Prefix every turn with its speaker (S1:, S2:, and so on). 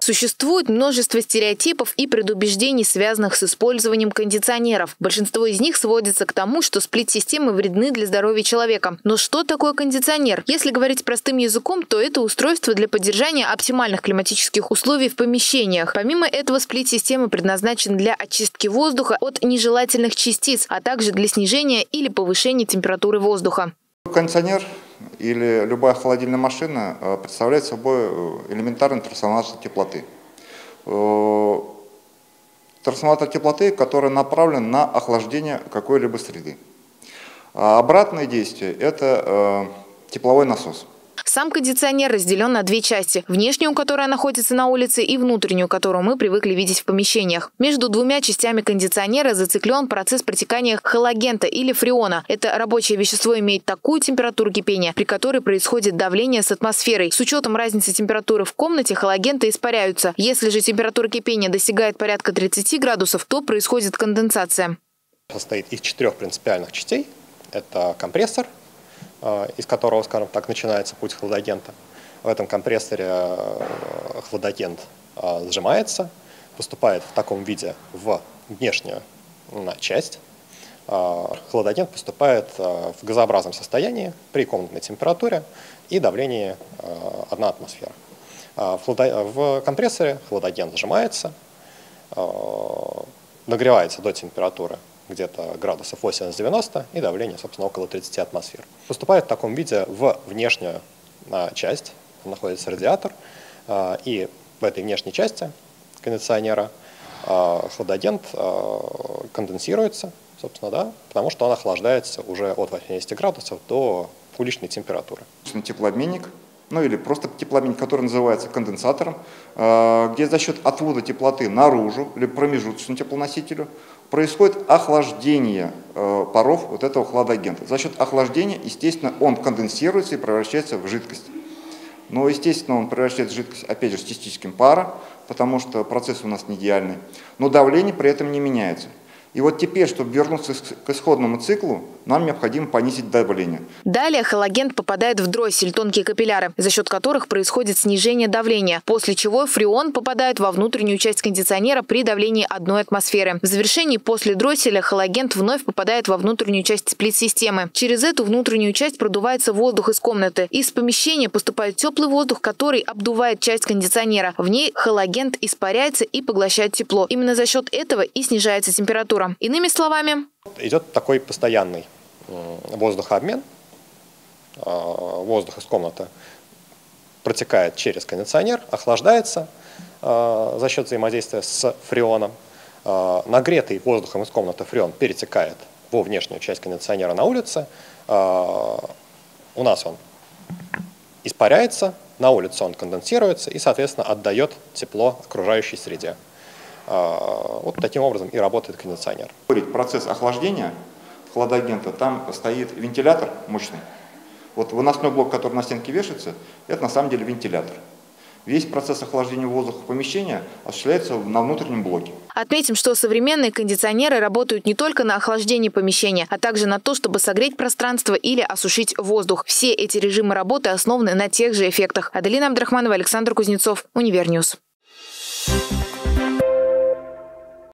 S1: Существует множество стереотипов и предубеждений, связанных с использованием кондиционеров. Большинство из них сводится к тому, что сплит-системы вредны для здоровья человека. Но что такое кондиционер? Если говорить простым языком, то это устройство для поддержания оптимальных климатических условий в помещениях. Помимо этого, сплит-система предназначена для очистки воздуха от нежелательных частиц, а также для снижения или повышения температуры воздуха.
S2: Кондиционер или любая холодильная машина представляет собой элементарный трансформатор теплоты. Трансформатор теплоты, который направлен на охлаждение какой-либо среды. А обратное действие – это тепловой насос.
S1: Сам кондиционер разделен на две части – внешнюю, которая находится на улице, и внутреннюю, которую мы привыкли видеть в помещениях. Между двумя частями кондиционера зациклен процесс протекания халогента или фреона. Это рабочее вещество имеет такую температуру кипения, при которой происходит давление с атмосферой. С учетом разницы температуры в комнате халогенты испаряются. Если же температура кипения достигает порядка 30 градусов, то происходит конденсация.
S3: Состоит из 4 принципиальных частей. Это компрессор, из которого, скажем так, начинается путь хладагента. В этом компрессоре хладагент сжимается, поступает в таком виде в внешнюю часть. Хладагент поступает в газообразном состоянии при комнатной температуре и давлении 1 атмосфера. В компрессоре хладагент сжимается, нагревается до температуры где-то градусов 80-90 и давление, собственно, около 30 атмосфер. Поступает в таком виде в внешнюю часть, находится радиатор, и в этой внешней части кондиционера хладагент конденсируется, собственно, да, потому что он охлаждается уже от 80 градусов до уличной температуры.
S2: Теплообменник, ну или просто теплообменник, который называется конденсатором, где за счет отвода теплоты наружу или промежуточному теплоносителю происходит охлаждение паров вот этого хладагента. За счет охлаждения, естественно, он конденсируется и превращается в жидкость. Но, естественно, он превращается в жидкость, опять же, с частичками пара, потому что процесс у нас не идеальный. Но давление при этом не меняется. И вот теперь, чтобы вернуться к исходному циклу, нам необходимо понизить давление.
S1: Далее халогент попадает в дроссель, тонкие капилляры, за счет которых происходит снижение давления, после чего фреон попадает во внутреннюю часть кондиционера при давлении 1 атмосферы. В завершении после дросселя халогент вновь попадает во внутреннюю часть сплит-системы. Через эту внутреннюю часть продувается воздух из комнаты. Из помещения поступает теплый воздух, который обдувает часть кондиционера. В ней халогент испаряется и поглощает тепло. Именно за счет этого и снижается температура. Иными словами,
S3: идет такой постоянный воздухообмен. Воздух из комнаты протекает через кондиционер, охлаждается за счет взаимодействия с фреоном. Нагретый воздухом из комнаты фреон перетекает во внешнюю часть кондиционера на улице. У нас он испаряется, на улице он конденсируется и, соответственно, отдает тепло окружающей среде. Вот таким образом и работает кондиционер.
S2: Процесс охлаждения хладагента, там стоит вентилятор мощный. Вот выносной блок, который на стенке вешается, это на самом деле вентилятор. Весь процесс охлаждения воздуха помещения осуществляется на внутреннем блоке.
S1: Отметим, что современные кондиционеры работают не только на охлаждение помещения, а также на то, чтобы согреть пространство или осушить воздух. Все эти режимы работы основаны на тех же эффектах. Аделина Абдрахманова, Александр Кузнецов, Универньюз.